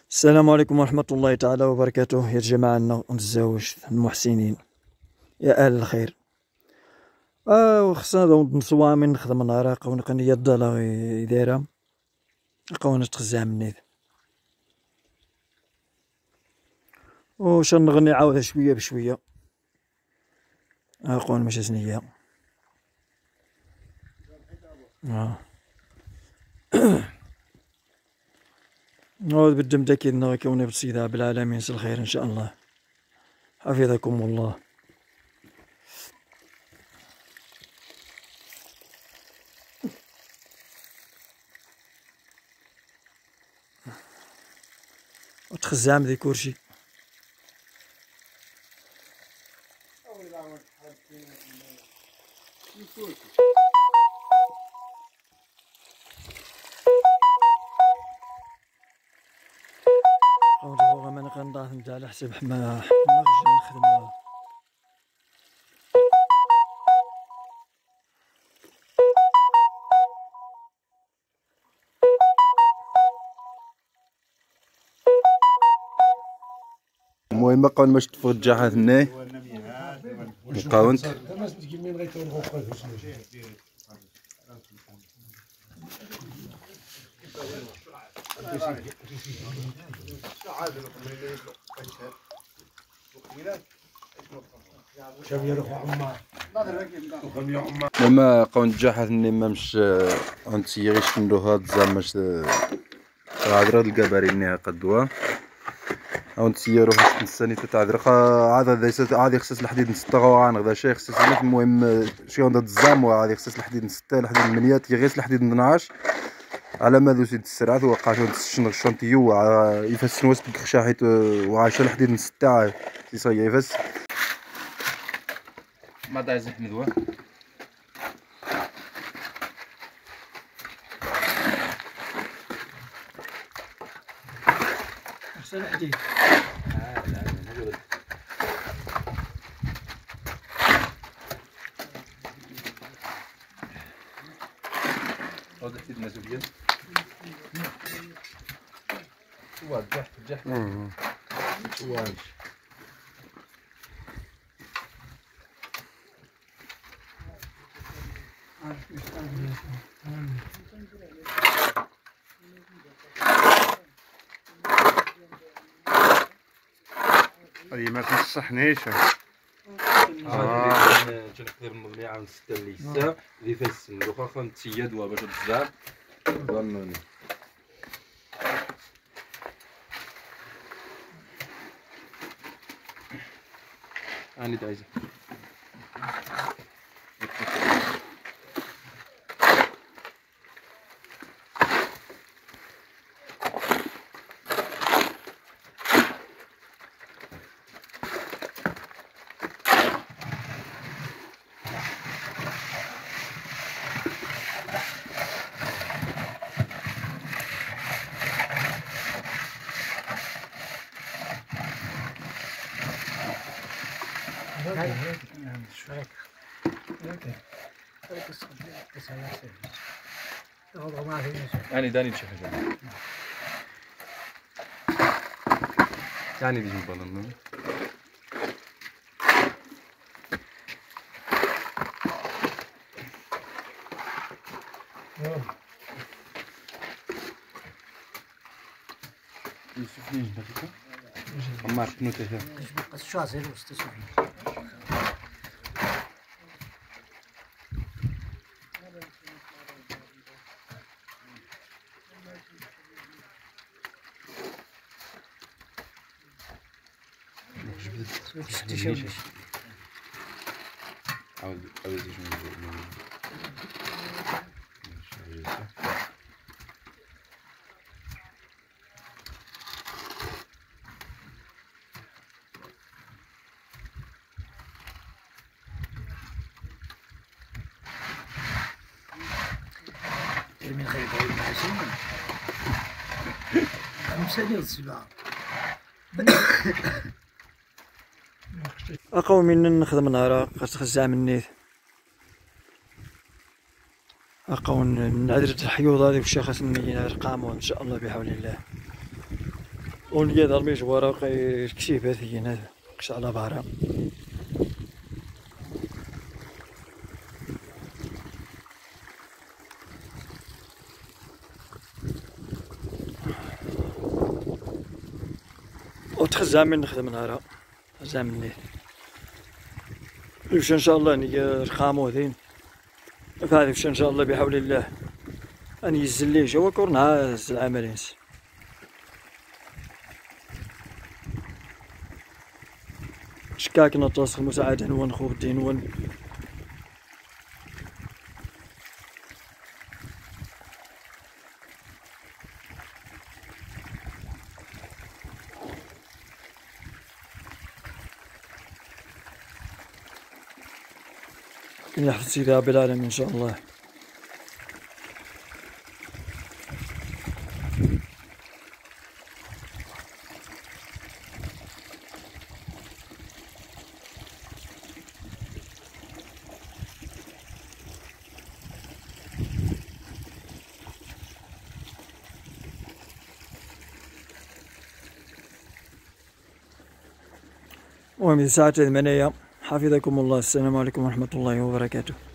السلام عليكم ورحمة الله تعالى وبركاته يا جماعة ونتزاوج المحسنين يا أهل الخير. وخصنا نصوا من نخدم نهار ونقني الضالة دايرة قاونا تخزع مني وش نغني عاودها شوية بشوية. قاون ماشي سنية نعود بالدم داكينا كوني بسيدة بالعالمين الخير إن شاء الله. حفظكم الله. وتخزعم ذي كورشي قاون ما نقنضاه نتاع على حساب ما غير نخدم. المهم قاون باش تفرجع هنا القاونت لما قاون جاحت نما مش انت يغيش ندو هاد زعما غادر الكباري نها قدوا او نسيرو باش نساني تتعذر عاد هذا خصص الحديد نستغو غدا شي خصص. المهم شي عند الزام وهذه خصص الحديد نستا الحديد المنيات يغيس الحديد 12 على ما ذو سيد السرعات وقاشو نسشن الشونتيو يفسن وسط الخشا حيت وعاش الحديد نستا يصير يفس ما دايز حمدوه أحسن حديد. هذا حديد مزوجين شو جح واش هذه ما تنصحنيش. تنقدر نضمي عام 6 ليسا ذي فاسن دوخا خنتيا دوا باش تزاد ظنوني اني دايزه يعني داني شي حاجه يعني دي جنبنا يوسف ليش دقيقه عمار شنو تهدى شو عزيز وستسوي عاود شنو من خير بعيد معشين مسجل السباع قومي نخدم نهار خزع مني أقون نعذر الحيوض هذه والشخص من الأرقام وإن شاء الله بحول الله. ونقيد الميش ورق كشيف هذي هنا قش على بارا. وتخزام من نخدم نهارا خزام مني يمشي ان شاء الله اني رخامو ذين فهذا يمشي ان شاء الله بحول الله اني يزلي جوا كورنا العملين شكاك نتصل مساعدة نون خوف الدين ون يحفظ سيدي رب العالمين ان شاء الله. المهم ساعة 8 حفظكم الله. السلام عليكم ورحمة الله وبركاته.